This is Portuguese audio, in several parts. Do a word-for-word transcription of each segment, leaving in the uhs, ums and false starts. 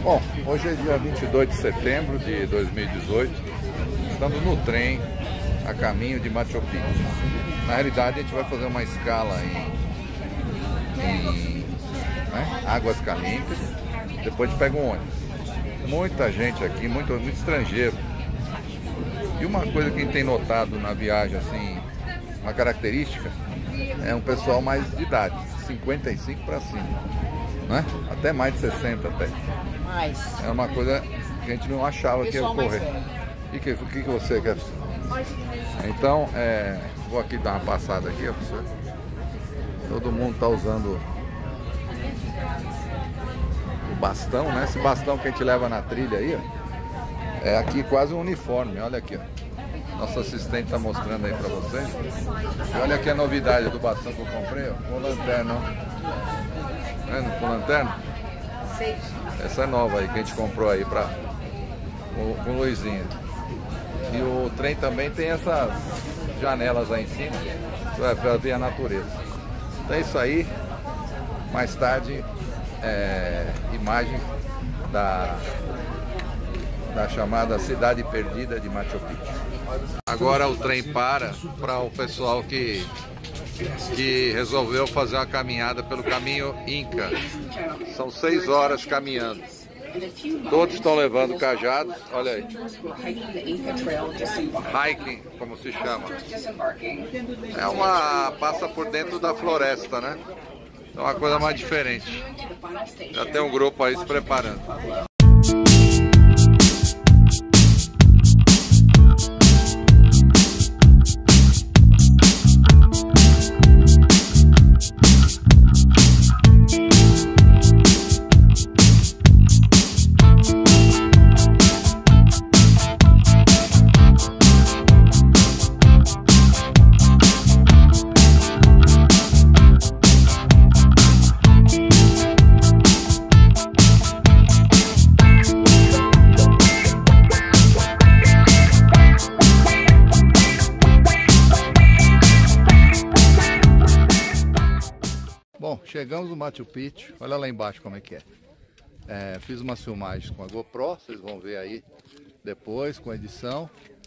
Bom, hoje é dia vinte e dois de setembro de dois mil e dezoito. Estamos no trem a caminho de Machu Picchu. Na realidade, a gente vai fazer uma escala em, em né, Águas Calientes. Depois a gente pega um ônibus. Muita gente aqui, muito, muito estrangeiro. E uma coisa que a gente tem notado na viagem, assim, uma característica, é um pessoal mais de idade, cinquenta e cinco para cima, né? Até mais de sessenta até. Mais. É uma coisa que a gente não achava que ia ocorrer. E o que, que, que você quer? Então, é, vou aqui dar uma passada aqui, ó, pra você. Todo mundo tá usando o bastão, né? Esse bastão que a gente leva na trilha aí, ó. É aqui quase um uniforme, olha aqui, ó. Nosso assistente está mostrando aí para vocês. E olha aqui a novidade do bastão que eu comprei, ó, com lanterna, ó. Vendo? Com lanterna? Essa é nova aí que a gente comprou aí para com, com luzinha. E o trem também tem essas janelas aí em cima para ver a natureza. Então é isso aí. Mais tarde, é, imagens da da chamada Cidade Perdida de Machu Picchu. Agora o trem para para o pessoal que, que resolveu fazer uma caminhada pelo caminho Inca. São seis horas caminhando. Todos estão levando cajados, olha aí. Hiking, como se chama. É uma... passa por dentro da floresta, né? É uma coisa mais diferente. Já tem um grupo aí se preparando. Bom, chegamos no Machu Picchu, olha lá embaixo como é que é. É, fiz umas filmagens com a GoPro, vocês vão ver aí depois com a edição.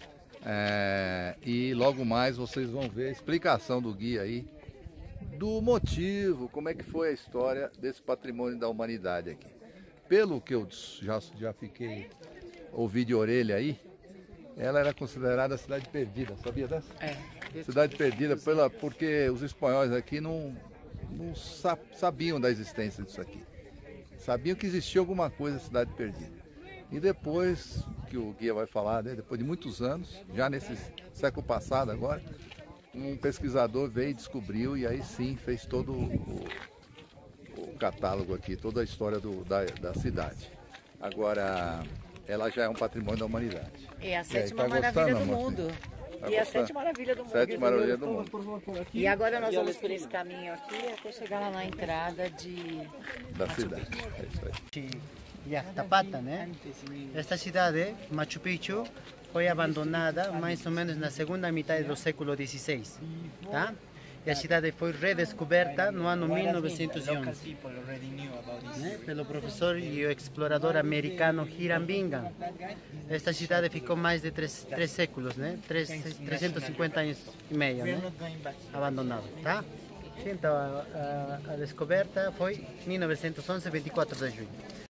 É, e logo mais vocês vão ver a explicação do guia aí, do motivo, como é que foi a história desse patrimônio da humanidade aqui. Pelo que eu já, já fiquei, ouvi de orelha aí, ela era considerada a cidade perdida, sabia dessa? É. Cidade perdida pela, porque os espanhóis aqui não... não sabiam da existência disso aqui. Sabiam que existia alguma coisa, cidade perdida. E depois, que o guia vai falar, né, depois de muitos anos, já nesse século passado agora, um pesquisador veio e descobriu, e aí sim fez todo o, o catálogo aqui, toda a história do, da, da cidade. Agora, ela já é um patrimônio da humanidade. É a sétima maravilha do mundo. E a Sete Maravilhas do Mundo. Sete Maravilhas do Mundo. E agora nós vamos por esse caminho aqui até chegar lá na entrada de... da cidade. É isso aí. Ya, Tapata, né? Esta cidade, Machu Picchu, foi abandonada mais ou menos na segunda metade do século dezesseis, tá? E a cidade foi redescoberta no ano mil novecentos e onze, né? Pelo professor e explorador americano Hiram Bingham. Esta cidade ficou mais de três, três séculos, né? Três, trezentos e cinquenta anos e meio, né? Abandonado, tá? Então a, a, a descoberta foi em mil novecentos e onze, vinte e quatro de junho.